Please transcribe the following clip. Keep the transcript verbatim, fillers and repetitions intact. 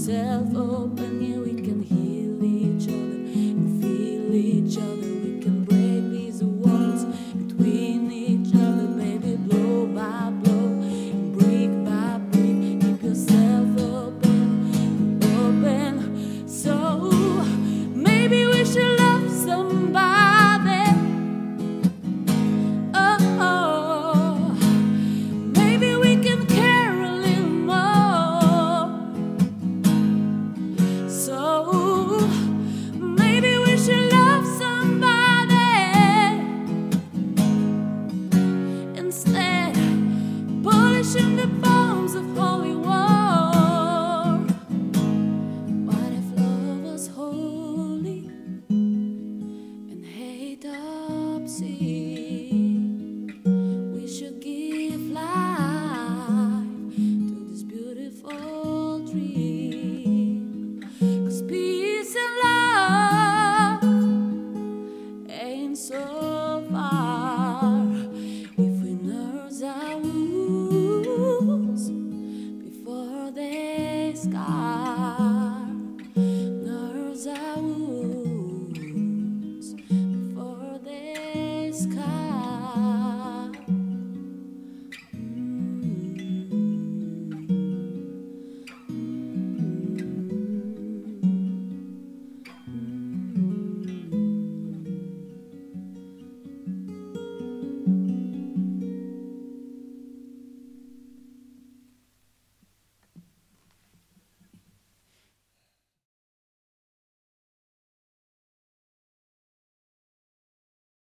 yourself open, yeah, we can heal each other and feel each other. We can break these walls between each other, baby, blow by blow, brick by brick. Keep yourself open, open. So maybe we should love somebody. Oh, oh. Maybe we can care a little more. So maybe we should love somebody instead polishing the bones of holy war. What if love was holy and hate obscene? We should give life to this beautiful dream, 'cause peace and love ain't so far if we nurse our wounds before they scar.